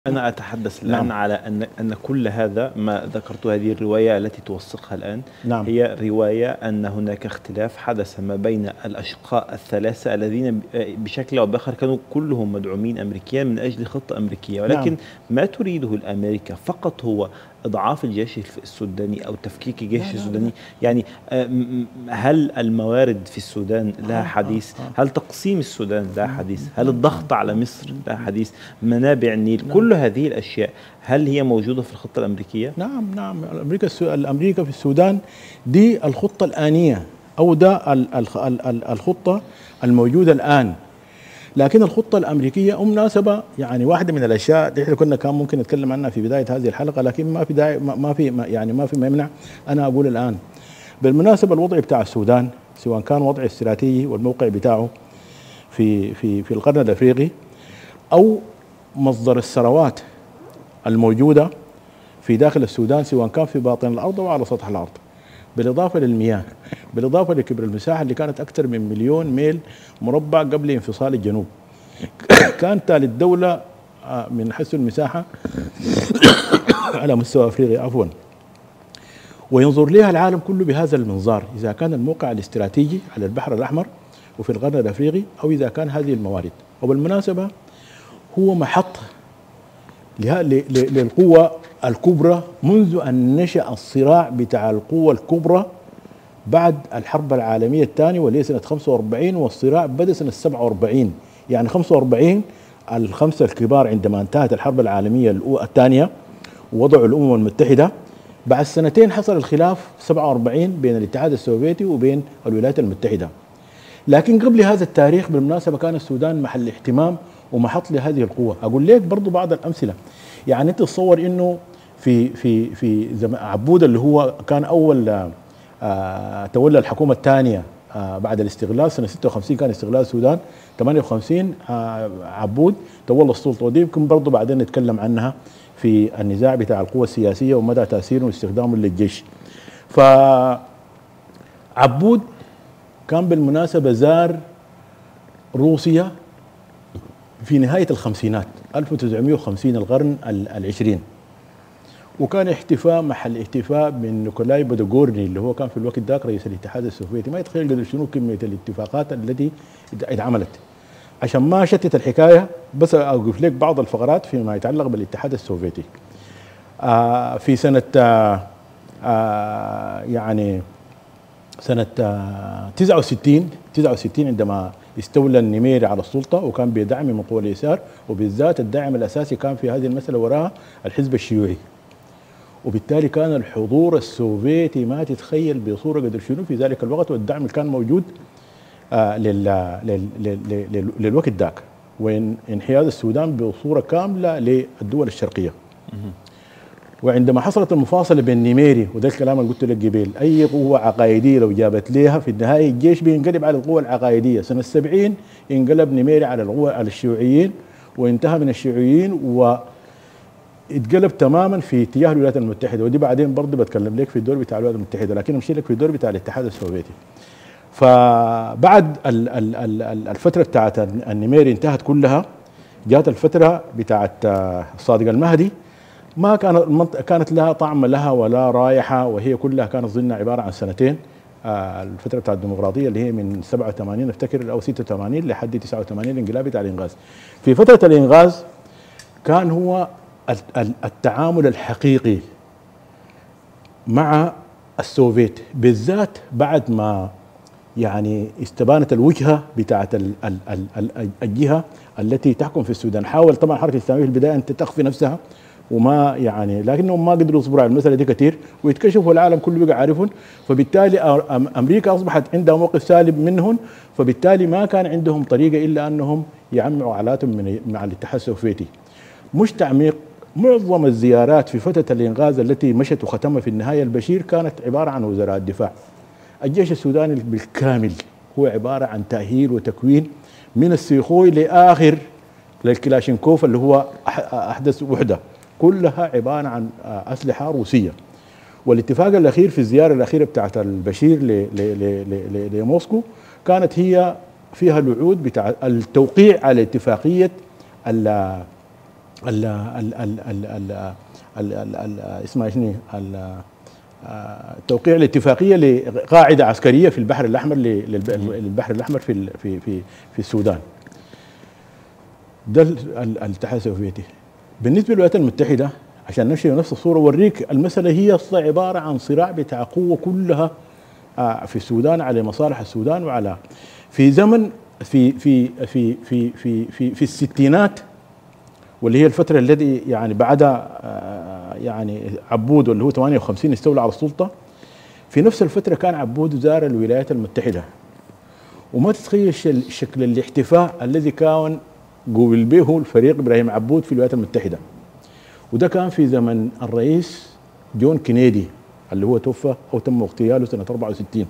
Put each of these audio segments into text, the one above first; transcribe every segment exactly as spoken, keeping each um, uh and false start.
أنا أتحدث الآن نعم. على أن أن كل هذا ما ذكرته، هذه الرواية التي توثقها الآن نعم. هي رواية أن هناك اختلاف حدث ما بين الأشقاء الثلاثة الذين بشكل أو بآخر كانوا كلهم مدعومين أمريكيا من أجل خطة أمريكية، ولكن نعم. ما تريده الأمريكا فقط هو إضعاف الجيش السوداني أو تفكيك الجيش لا لا السوداني. لا. يعني هل الموارد في السودان لها آه حديث؟ آه آه. هل تقسيم السودان لها حديث؟ هل الضغط على مصر لها حديث؟ منابع النيل، كل هذه الأشياء هل هي موجودة في الخطة الأمريكية؟ نعم نعم الأمريكا الأمريكا في السودان دي الخطة الآنية أو ده الخطة الموجودة الآن، لكن الخطة الأمريكية مناسبة. يعني واحدة من الأشياء اللي احنا كنا كان ممكن نتكلم عنها في بداية هذه الحلقة، لكن ما في داعي ما في يعني ما في ما يمنع أنا أقول الآن. بالمناسبة الوضع بتاع السودان سواء كان وضع استراتيجي والموقع بتاعه في في في القرن الأفريقي أو مصدر الثروات الموجودة في داخل السودان سواء كان في باطن الأرض أو على سطح الأرض، بالإضافة للمياه، بالإضافة لكبر المساحة اللي كانت أكثر من مليون ميل مربع قبل انفصال الجنوب. كانت ثالث دولة من حيث المساحة على مستوى أفريقيا عفوا، وينظر لها العالم كله بهذا المنظار إذا كان الموقع الاستراتيجي على البحر الأحمر وفي القرن الأفريقي أو إذا كان هذه الموارد. وبالمناسبة هو محط للقوة الكبرى منذ أن نشأ الصراع بتاع القوة الكبرى بعد الحرب العالمية الثانية واللي هي سنة خمسة وأربعين، والصراع بدأ سنة سبعة وأربعين. يعني خمسة وأربعين الخمسة الكبار عندما انتهت الحرب العالمية الثانية ووضعوا الأمم المتحدة، بعد سنتين حصل الخلاف سبعة وأربعين بين الاتحاد السوفيتي وبين الولايات المتحدة. لكن قبل هذا التاريخ بالمناسبة كان السودان محل اهتمام ومحط لهذه القوة. أقول لك برضو بعض الأمثلة. يعني أنت تصور إنه في في في عبود اللي هو كان أول آه تولى الحكومة الثانية آه بعد الاستغلال سنة ستة وخمسين، كان استغلال السودان ثمانية وخمسين، آه عبود تولى السلطة، ودي يمكن برضو بعدين نتكلم عنها في النزاع بتاع القوى السياسية ومدى تأثيره واستخدامه للجيش. فعبود كان بالمناسبة زار روسيا في نهاية الخمسينات ألف وتسعمائة وخمسين القرن العشرين، وكان احتفاء محل احتفاء من نيكولاي بودوغورني اللي هو كان في الوقت ذاك رئيس الاتحاد السوفيتي. ما يتخيل قدر شنو كمية الاتفاقات التي اتعملت. عشان ما شتت الحكاية بس أوقف لك بعض الفقرات فيما يتعلق بالاتحاد السوفيتي. آه في سنة آه آه يعني سنة آه تسعة وستين تسعة وستين عندما استولى النميري على السلطة وكان بدعم من قوى اليسار، وبالذات الداعم الأساسي كان في هذه المسألة وراها الحزب الشيوعي، وبالتالي كان الحضور السوفيتي ما تتخيل بصورة قدر شنو في ذلك الوقت، والدعم اللي كان موجود آه لل لل لل للوقت ذاك، وانحياز السودان بصورة كاملة للدول الشرقية. وعندما حصلت المفاصلة بين نيميري، وده الكلام اللي قلت لك قبل، أي قوة عقائدية لو جابت ليها في النهاية الجيش بينقلب على القوة العقائدية. سنة السبعين انقلب نيميري على القوة على الشيوعيين وانتهى من الشيوعيين واتقلب تماما في اتجاه الولايات المتحدة، ودي بعدين برضه بتكلم لك في الدور بتاع الولايات المتحدة، لكن امشي لك في الدور بتاع الاتحاد السوفيتي. فبعد الفترة بتاعت النيميري انتهت كلها، جات الفترة بتاعت الصادق المهدي ما كانت كانت لها طعم لها ولا رائحة، وهي كلها كانت ظنها عبارة عن سنتين. آه الفترة بتاعت الديمقراطية اللي هي من سبعة وثمانين افتكر او ستة وثمانين لحد تسعة وثمانين الانقلاب بتاع الانغاز. في فترة الانغاز كان هو التعامل الحقيقي مع السوفيت، بالذات بعد ما يعني استبانت الوجهة بتاعت الجهة التي تحكم في السودان. حاول طبعا الحركة الإسلامية في البداية أن تخفي نفسها وما يعني، لكنهم ما قدروا يصبروا على المسألة دي كثير ويتكشفوا العالم كله بقى عارفهم، فبالتالي أمريكا أصبحت عندها موقف سالب منهم، فبالتالي ما كان عندهم طريقة إلا أنهم يعمعوا علاقتهم مع الاتحاد السوفيتي. مش تعميق، معظم الزيارات في فترة الإنغاز التي مشت وختمها في النهاية البشير كانت عبارة عن وزراء الدفاع. الجيش السوداني بالكامل هو عبارة عن تأهيل وتكوين من السيخوي لآخر للكلاشينكوف اللي هو أحدث وحدة، كلها عبارة عن أسلحة روسية. والاتفاق الأخير في الزيارة الأخيرة بتاعت البشير لموسكو كانت هي فيها الوعود بتاع التوقيع على اتفاقية ال ال ال ال ال ال ال ال اسمها شنو توقيع الاتفاقيه لقاعده عسكريه في البحر الاحمر للبحر الاحمر في في في في السودان. ده الاتحاد السوفيتي. بالنسبه للولايات المتحده عشان نمشي نفس الصوره اوريك المساله هي اصلا عباره عن صراع بتاع قوه كلها في السودان على مصالح السودان وعلى في زمن في في في في في في, في الستينات واللي هي الفتره التي يعني بعدها يعني عبود واللي هو ثمانية وخمسين استولى على السلطه. في نفس الفتره كان عبود زار الولايات المتحده وما تتخيل شكل الاحتفاء الذي كان قوبل به الفريق ابراهيم عبود في الولايات المتحده. وده كان في زمن الرئيس جون كينيدي اللي هو توفى او تم اغتياله سنه أربعة وستين.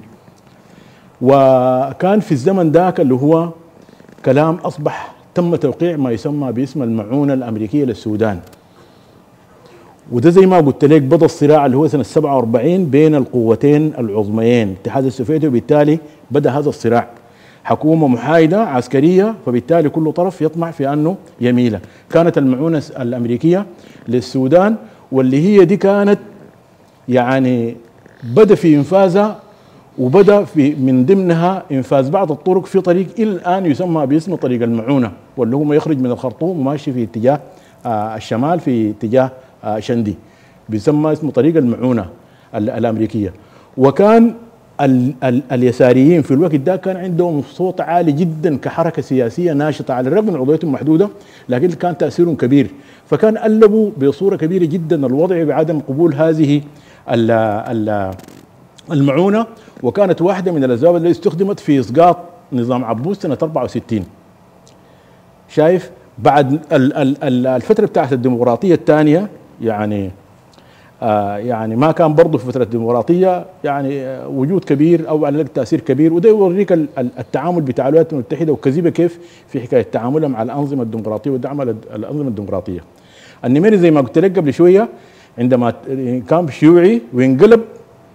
وكان في الزمن ذاك اللي هو كلام اصبح تم توقيع ما يسمى باسم المعونه الامريكيه للسودان. وده زي ما قلت لك بدا الصراع اللي هو سنه سبعة وأربعين بين القوتين العظميين الاتحاد السوفيتي، وبالتالي بدا هذا الصراع حكومه محايده عسكريه، فبالتالي كل طرف يطمع في انه يميله. كانت المعونه الامريكيه للسودان واللي هي دي كانت يعني بدا في انفاذها، وبدا في من ضمنها انفاذ بعض الطرق في طريق الى الان يسمى باسم طريق المعونه، واللي هو يخرج من الخرطوم وماشي في اتجاه آه الشمال في اتجاه آه شندي، بيسمى اسمه طريق المعونه الامريكيه. وكان ال ال اليساريين في الوقت ده كان عندهم صوت عالي جدا كحركه سياسيه ناشطه على الرغم من عضويتهم محدوده، لكن كان تاثيرهم كبير. فكان قلبوا بصوره كبيره جدا الوضع بعدم قبول هذه ال ال المعونه، وكانت واحده من الاسباب التي استخدمت في اسقاط نظام عبود سنه أربعة وستين. شايف بعد ال ال الفتره بتاعت الديمقراطيه الثانيه يعني آه يعني ما كان برضه في فتره الديمقراطيه يعني آه وجود كبير او على تاثير كبير، وده يوريك التعامل بتاع الولايات المتحده وكذبه كيف في حكايه تعاملها مع الانظمه الديمقراطيه ودعم الانظمه الديمقراطيه. النميري زي ما قلت لك قبل شويه عندما كان شيوعي وانقلب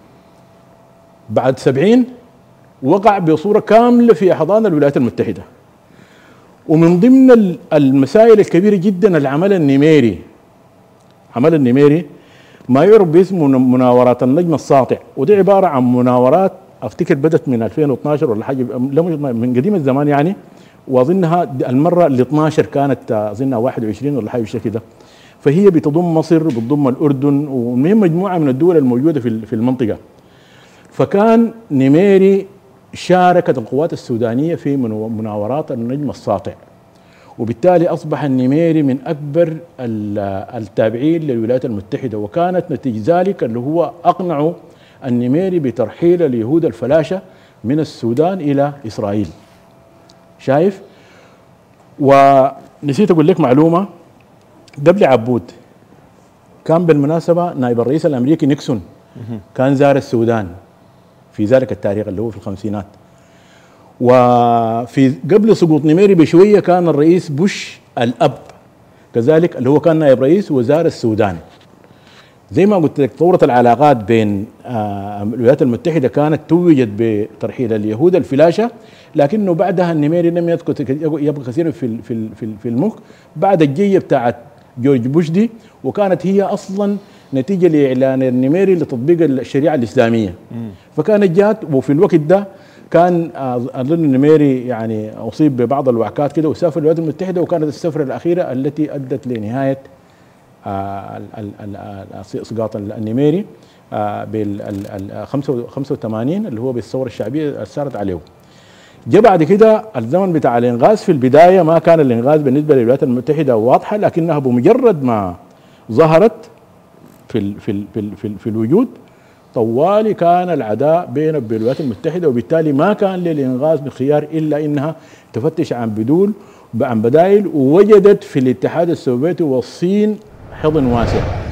بعد سبعين وقع بصوره كامله في احضان الولايات المتحده. ومن ضمن المسائل الكبيره جدا اللي عملها النميري عمل النميري ما يعرف باسم مناورات النجم الساطع، ودي عباره عن مناورات افتكر بدت من ألفين واثناشر ولا حاجه من قديم الزمان يعني، واظنها المره ال اثناشر كانت اظنها واحد وعشرين ولا حاجه بالشكل ده. فهي بتضم مصر بتضم الاردن ومن مجموعه من الدول الموجوده في في المنطقه. فكان نميري شاركت القوات السودانيه في مناورات النجم الساطع، وبالتالي اصبح النميري من اكبر التابعين للولايات المتحده. وكانت نتيجه ذلك اللي هو اقنعوا النميري بترحيل اليهود الفلاشه من السودان الى اسرائيل. شايف؟ ونسيت اقول لك معلومه قبل عبود كان بالمناسبه نائب الرئيس الامريكي نيكسون كان زار السودان في ذلك التاريخ اللي هو في الخمسينات. وفي قبل سقوط نميري بشويه كان الرئيس بوش الاب كذلك اللي هو كان نائب رئيس وزار السودان. زي ما قلت لك طورت العلاقات بين الولايات المتحده كانت توجت بترحيل اليهود الفلاشه، لكنه بعدها النميري لم يذكر يبقى كثيرا في في في المخ بعد الجيه بتاعت جورج بوش دي، وكانت هي اصلا نتيجه لاعلان النميري لتطبيق الشريعه الاسلاميه. فكانت جات وفي الوقت ده كان اظن النميري يعني اصيب ببعض الوعكات كده وسافر الولايات المتحده، وكانت السفره الاخيره التي ادت لنهايه اسقاط النميري بال خمسة وثمانين اللي هو بالثوره الشعبيه اللي صارت عليه. جاء بعد كده الزمن بتاع الانغاز. في البدايه ما كان الانغاز بالنسبه للولايات المتحده واضحه، لكنها بمجرد ما ظهرت في ال في ال في, ال في, ال في الوجود طوالي كان العداء بين الولايات المتحده، وبالتالي ما كان للانغاز بخيار الا انها تفتش عن بدول عن بدائل، ووجدت في الاتحاد السوفيتي والصين حضن واسع.